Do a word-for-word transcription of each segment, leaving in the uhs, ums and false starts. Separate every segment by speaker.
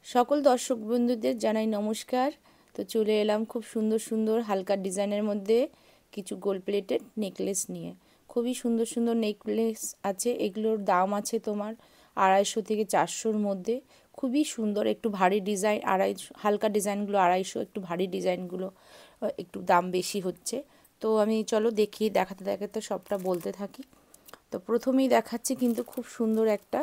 Speaker 1: সকল দর্শক বন্ধুদের জানাই নমস্কার। তো চলে এলাম খুব সুন্দর সুন্দর হালকা ডিজাইনের মধ্যে কিছু গোল্ড প্লেটেড নেকলেস নিয়ে। খুবই সুন্দর সুন্দর নেকলেস আছে, এগুলোর দাম আছে তোমার আড়াইশো থেকে চারশোর মধ্যে। খুবই সুন্দর, একটু ভারী ডিজাইন আড়াইশো, হালকা ডিজাইনগুলো আড়াইশো, একটু ভারী ডিজাইনগুলো একটু দাম বেশি হচ্ছে। তো আমি চলো দেখি, দেখাতে দেখাতে সবটা বলতে থাকি। তো প্রথমেই দেখাচ্ছি কিন্তু খুব সুন্দর একটা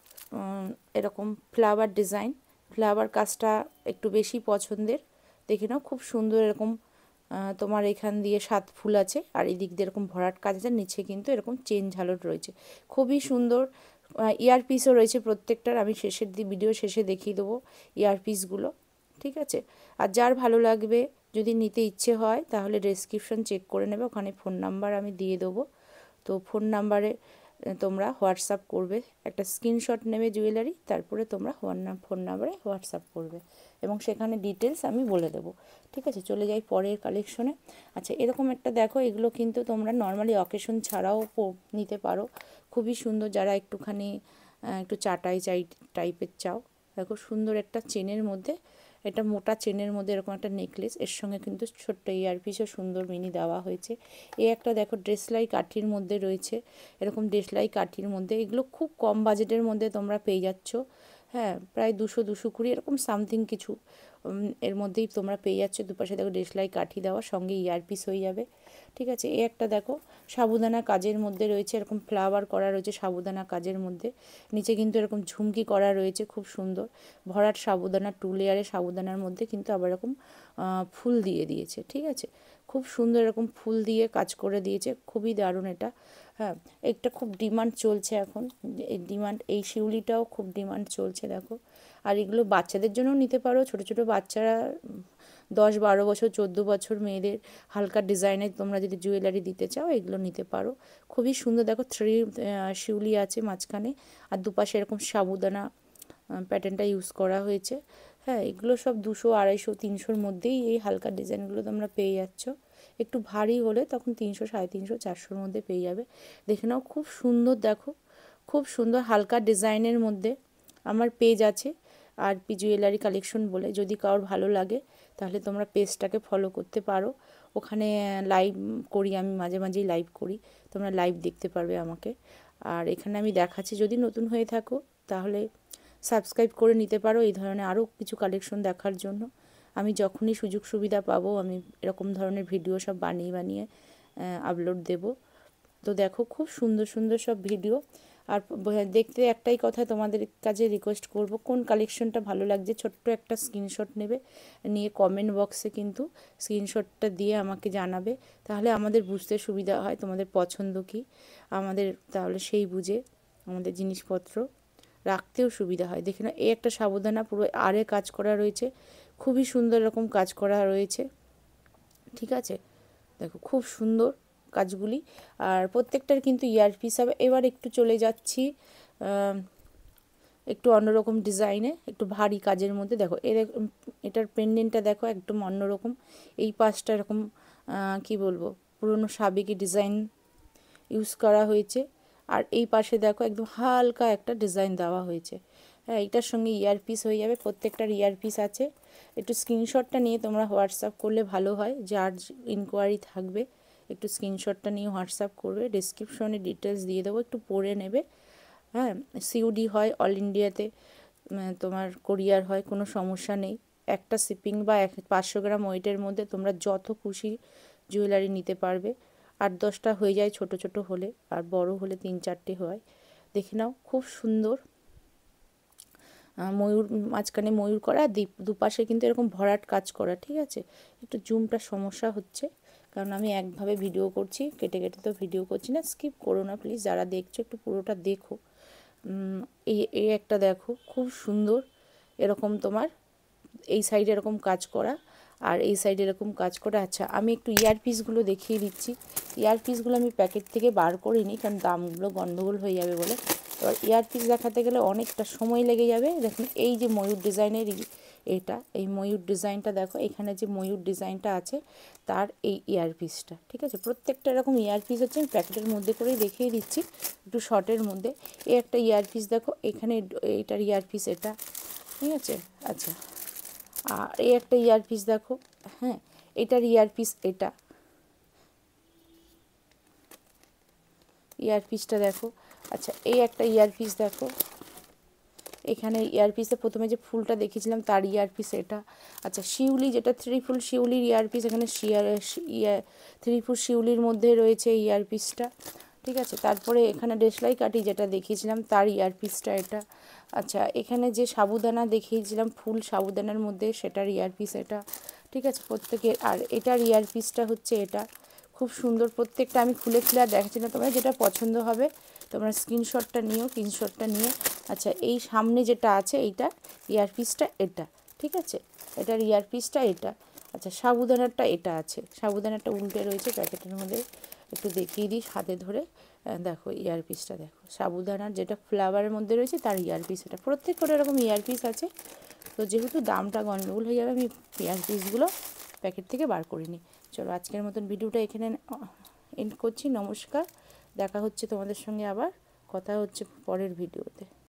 Speaker 1: এরকম ফ্লাওয়ার ডিজাইন। ফ্লাওয়ার কাজটা একটু বেশি পছন্দের, দেখে নাও খুব সুন্দর। এরকম তোমার এখান দিয়ে সাত ফুল আছে আর এই দিক দিয়ে এরকম ভরাট কাজ আছে, নিচে কিন্তু এরকম চেন ঝালট রয়েছে, খুবই সুন্দর। ইয়ারপিসও রয়েছে প্রত্যেকটার, আমি শেষের দি ভিডিও শেষে দেখিয়ে দেবো ইয়ারপিসগুলো, ঠিক আছে। আর যার ভালো লাগবে, যদি নিতে ইচ্ছে হয় তাহলে ডেসক্রিপশন চেক করে নেবে, ওখানে ফোন নাম্বার আমি দিয়ে দেবো। তো ফোন নাম্বারে তোমরা হোয়াটসঅ্যাপ করবে, একটা স্ক্রিনশট নেবে জুয়েলারি, তারপরে তোমরা ফোন নাম্বারে হোয়াটসঅ্যাপ করবে এবং সেখানে ডিটেলস আমি বলে দেবো, ঠিক আছে। চলে যাই পরের কালেকশনে। আচ্ছা, এরকম একটা দেখো, এগুলো কিন্তু তোমরা নর্মালি অকেশন ছাড়াও নিতে পারো, খুবই সুন্দর। যারা একটুখানি একটু চাটাই চাই টাইপের চাও, দেখো সুন্দর একটা চেনের মধ্যে, এটা মোটা চেনের মধ্যে এরকম একটা নেকলেস, এর সঙ্গে কিন্তু ছোট্ট ইয়ারপিসও সুন্দর মিনি দেওয়া হয়েছে। এই একটা দেখো ড্রেসলাই কাঠির মধ্যে রয়েছে, এরকম ড্রেসলাই কাঠির মধ্যে, এগুলো খুব কম বাজেটের মধ্যে তোমরা পেয়ে যাচ্ছ। হ্যাঁ, প্রায় দুশো দুশো কুড়ি এরকম সামথিং কিছু এর মধ্যেই তোমরা পেয়ে যাচ্ছ। দুপাশে দেখো ড্রেসলাই কাঠি দেওয়া, সঙ্গে ইয়ারপিস হয়ে যাবে, ঠিক আছে। এই একটা দেখো সাবুদানা কাজের মধ্যে রয়েছে, এরকম ফ্লাওয়ার করা রয়েছে সাবুদানা কাজের মধ্যে, নিচে কিন্তু এরকম ঝুমকি করা রয়েছে, খুব সুন্দর। ভরাট সাবুদানা, টু লেয়ারে সাবুদানার মধ্যে কিন্তু আবার এরকম ফুল দিয়ে দিয়েছে, ঠিক আছে। খুব সুন্দর এরকম ফুল দিয়ে কাজ করে দিয়েছে, খুবই দারুণ এটা। হ্যাঁ, একটা খুব ডিমান্ড চলছে এখন, এই ডিমান্ড, এই শিউলিটাও খুব ডিমান্ড চলছে দেখো। আর এগুলো বাচ্চাদের জন্যও নিতে পারো, ছোটো ছোটো বাচ্চারা দশ বারো বছর চোদ্দো বছর মেয়েদের হালকা ডিজাইনের তোমরা যদি জুয়েলারি দিতে চাও এগুলো নিতে পারো, খুবই সুন্দর। দেখো থ্রি শিউলি আছে মাঝখানে, আর দুপাশে এরকম সাবুদানা প্যাটার্নটা ইউজ করা হয়েছে। হ্যাঁ, এগুলো সব দুশো আড়াইশো তিনশোর মধ্যেই এই হালকা ডিজাইনগুলো তোমরা পেয়ে যাচ্ছ। একটু ভারী হলে তখন তিনশো সাড়ে তিনশো চারশোর মধ্যে পেয়ে যাবে। দেখে নাও খুব সুন্দর, দেখো খুব সুন্দর হালকা ডিজাইনের মধ্যে। আমার পেজ আছে আর পি জুয়েলারি কালেকশন বলে, যদি কারোর ভালো লাগে তাহলে তোমরা পেজটাকে ফলো করতে পারো। ওখানে লাইভ করি, আমি মাঝে মাঝেই লাইভ করি, তোমরা লাইভ দেখতে পারবে আমাকে। আর এখানে আমি দেখাচ্ছি, যদি নতুন হয়ে থাকো তাহলে সাবস্ক্রাইব করে নিতে পারো এই ধরনের আরও কিছু কালেকশন দেখার জন্য। আমি যখনই সুযোগ সুবিধা পাবো আমি এরকম ধরনের ভিডিও সব বানিয়ে বানিয়ে আপলোড দেব। তো দেখো খুব সুন্দর সুন্দর সব ভিডিও। আর দেখতে একটাই কথা তোমাদের কাছে রিকোয়েস্ট করব, কোন কালেকশনটা ভালো লাগছে ছোট্ট একটা স্ক্রিনশট নেবে, নিয়ে কমেন্ট বক্সে কিন্তু স্ক্রিনশটটা দিয়ে আমাকে জানাবে, তাহলে আমাদের বুঝতে সুবিধা হয় তোমাদের পছন্দ কী, আমাদের তাহলে সেই বুঝে আমাদের জিনিসপত্র রাখতেও সুবিধা হয়। দেখে না, এই একটা সাবধানা পুরো আরে কাজ করা রয়েছে, খুবই সুন্দর এরকম কাজ করা রয়েছে, ঠিক আছে। দেখো খুব সুন্দর কাজগুলি, আর প্রত্যেকটার কিন্তু ইয়ারপিস হবে। এবার একটু চলে যাচ্ছি একটু অন্যরকম ডিজাইনে, একটু ভারী কাজের মধ্যে। দেখো এর এটার পেন্ডেন্টটা দেখো একদম অন্যরকম, এই পাশটা এরকম কি বলবো পুরনো সাবেকি ডিজাইন ইউজ করা হয়েছে, আর এই পাশে দেখো একদম হালকা একটা ডিজাইন দেওয়া হয়েছে। হ্যাঁ, এটার সঙ্গে ইয়ারপিস হয়ে যাবে, প্রত্যেকটার ইয়ারপিস আছে। একটু স্ক্রিনশটটা নিয়ে তোমরা হোয়াটসঅ্যাপ করলে ভালো হয়, যার ইনকোয়ারি থাকবে একটু স্ক্রিনশটটা নিয়ে হোয়াটসঅ্যাপ করবে, ডিসক্রিপশনে ডিটেলস দিয়ে দেবো, একটু পড়ে নেবে। হ্যাঁ, সিউডি হয় অল ইন্ডিয়াতে, তোমার কোরিয়ার হয়, কোনো সমস্যা নেই। একটা শিপিং বা এক পাঁচশো গ্রাম ওয়েটের মধ্যে তোমরা যত খুশি জুয়েলারি নিতে পারবে। আট দশটা হয়ে যায় ছোট ছোট হলে, আর বড় হলে তিন চারটে হয়। দেখে নাও খুব সুন্দর, ময়ূর মাঝখানে ময়ূর করা, দ্বীপ দুপাশে কিন্তু এরকম ভরাট কাজ করা, ঠিক আছে। একটু জুমটা সমস্যা হচ্ছে কারণ আমি একভাবে ভিডিও করছি, কেটে কেটে তো ভিডিও করছি না, স্কিপ করো না প্লিজ, যারা দেখছো একটু পুরোটা দেখো। এই এই একটা দেখো খুব সুন্দর, এরকম তোমার এই সাইডে এরকম কাজ করা আর এই সাইডে এরকম কাজ করা। আচ্ছা, আমি একটু ইয়ারপিসগুলো দেখিয়ে দিচ্ছি। ইয়ারপিসগুলো আমি প্যাকেট থেকে বার করিনি কারণ দামগুলো গন্ডগোল হয়ে যাবে বলে। এবার ইয়ারপিস দেখাতে গেলে অনেকটা সময় লেগে যাবে। দেখুন এই যে ময়ূর ডিজাইনের এটা, এই ময়ূর ডিজাইনটা দেখো, এখানে যে ময়ূর ডিজাইনটা আছে তার এই ইয়ারপিসটা, ঠিক আছে। প্রত্যেকটা এরকম ইয়ারপিস হচ্ছে, আমি প্যাকেটের মধ্যে করেই দেখিয়ে দিচ্ছি একটু শর্টের মধ্যে। এই একটা ইয়ারপিস দেখো, এখানে এটার ইয়ারপিস এটা, ঠিক আছে। আচ্ছা, আর এই একটা ইয়ারপিস দেখো, হ্যাঁ এটার ইয়ারপিস, এটা ইয়ারপিসটা দেখো। আচ্ছা, এই একটা ইয়ারপিস দেখো, এখানে ইয়ারপিসে প্রথমে যে ফুলটা দেখেছিলাম তার ইয়ারপিস এটা। আচ্ছা, শিউলি, যেটা থ্রি ফুল শিউলির ইয়ারপিস, এখানে শিয়ার থ্রি ফুল শিউলির মধ্যে রয়েছে এই ইয়ারপিসটা। ঠিক আছে, তারপরে এখানে দেশলাই কাঠি যেটা দেখিয়েছিলাম তার ইয়ারপিসটা এটা। আচ্ছা, এখানে যে সাবুদানা দেখিয়েছিলাম ফুল সাবুদানার মধ্যে, সেটার ইয়ারপিস এটা। ঠিক আছে, প্রত্যেকের। আর এটার ইয়ারপিসটা হচ্ছে এটা, খুব সুন্দর প্রত্যেকটা। আমি খুলে খুলে আর দেখাচ্ছি না, তোমরা যেটা পছন্দ হবে তোমরা স্ক্রিনশটটা নিও, স্ক্রিনশটটা নিয়ে। আচ্ছা, এই সামনে যেটা আছে এইটা ইয়ারপিসটা এটা। ঠিক আছে, এটার ইয়ারপিসটা এটা। আচ্ছা, সাবুদানারটা এটা আছে, সাবুদানারটা উল্টে রয়েছে প্যাকেটের মধ্যে, একটু দেখিয়ে দিই হাতে ধরে। দেখো ইয়ারপিসটা দেখো, সাবুদানার যেটা ফ্লাওয়ারের মধ্যে রয়েছে তার ইয়ারপিস এটা। প্রত্যেক করে এরকম ইয়ারপিস আছে। তো যেহেতু দামটা গন্ডগোল হয়ে যাবে, আমি ইয়ারপিসগুলো প্যাকেট থেকে বার করিনি। চলো, আজকের মতন ভিডিওটা এখানে এন্ড করছি। নমস্কার, দেখা হচ্ছে তোমাদের সঙ্গে, আবার কথা হচ্ছে পরের ভিডিওতে।